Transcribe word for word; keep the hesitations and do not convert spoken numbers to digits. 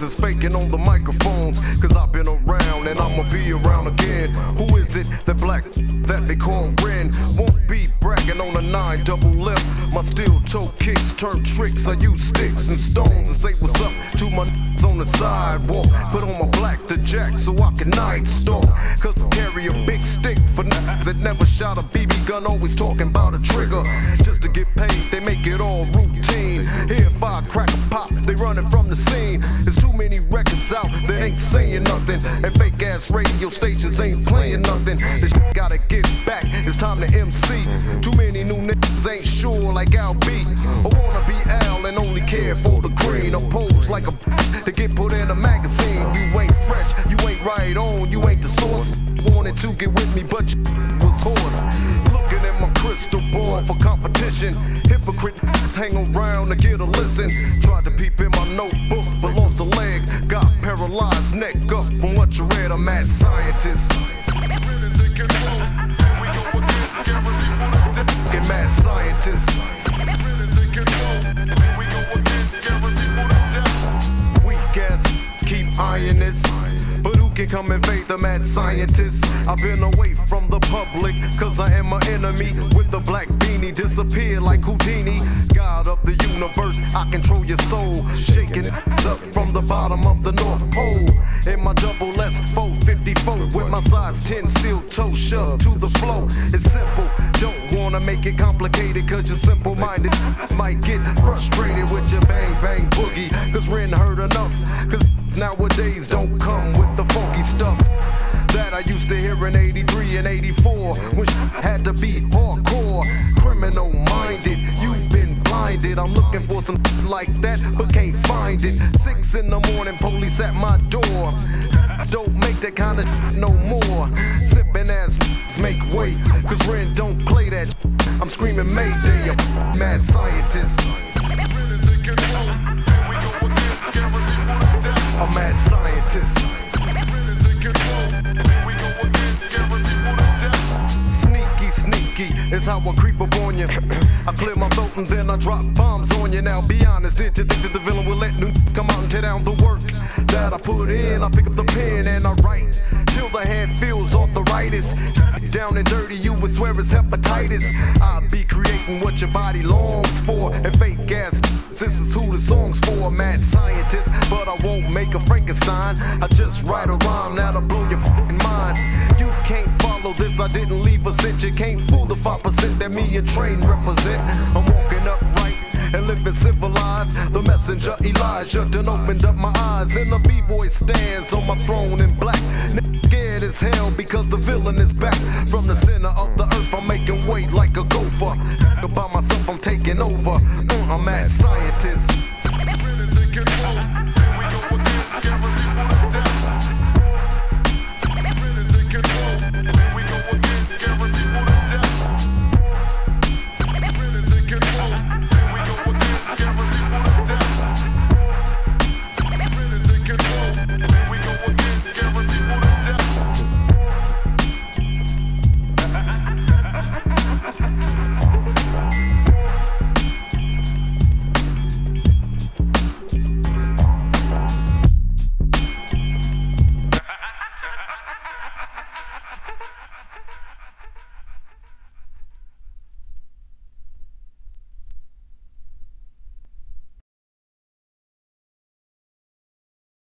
is faking on the microphones. Cause I've been around and I'ma be around again. Who is it that black that they call Ren? Won't be bragging on a nine double lip. My steel toe kicks turn tricks. I use sticks and stones and say what's up to my on the sidewalk. Put on my black to jack so I can night stalk. Cause I carry a big stick for n***s that never shot a B B gun. Always talking about a trigger. Just to get paid, they make it all routine. Here if I crack a pop, they running from the scene. There's too many records out that ain't saying nothing. And fake ass radio stations ain't playing nothing. This shit gotta get back, it's time to M C. Too many new niggas ain't sure like Al B. I wanna be Al and only care for the green. I pose like a bitch to get put in a magazine. You ain't fresh, you ain't right on, you ain't the source. Wanted to get with me, but you was horse. Looking at my crystal ball for competition. Hypocrite hang around to get a listen. Tried to peep in my notebook, but lost a leg. Got paralyzed, neck up from what you read. I'm mad scientist. Get mad scientist. Weak ass, keep eyeing this. But who can come invade the mad scientist? I've been away from the public, cause I am my enemy. With the black beanie, disappear like Houdini. God of the universe, I control your soul. Shaking it up from the bottom of the North Pole. In my double S four fifty-four, with my size ten steel toe shoved to the flow. It's simple, don't wanna make it complicated, cause you're simple-minded. Might get frustrated with your bang bang boogie, cause Ren heard enough. Cause nowadays don't come with the funky stuff that I used to hear in eighty-three and eighty-four, when shit had to be hardcore. Criminal minded, you've been blinded. I'm looking for some like that, but can't find it. Six in the morning, police at my door. Don't make that kind of no more. Sipping ass make way, cause Ren don't play that. I'm screaming Mayday, I'm mad scientist. A mad scientist. Sneaky, sneaky is how I creep up on you. I clear my throat and then I drop bombs on you. Now be honest, did you think that the villain would let new come out and tear down the work that I put in? I pick up the pen and I write till the hand feels arthritis. Down and dirty, you would swear it's hepatitis. I be creating what your body longs for, and fake ass, this is who the song's for. Mad scientist, but I won't make a Frankenstein. I just write a rhyme that'll blow your f***ing mind. You can't follow this, I didn't leave a cent. You can't fool the five percent that me and Train represent. I'm walking upright and living civilized. The messenger Elijah done opened up my eyes, and the b-boy stands on my throne in black. Scared as hell because the villain is back. From the center of the earth, I'm making weight like a gopher. By myself, I'm taking over. Uh, I'm mad scientist.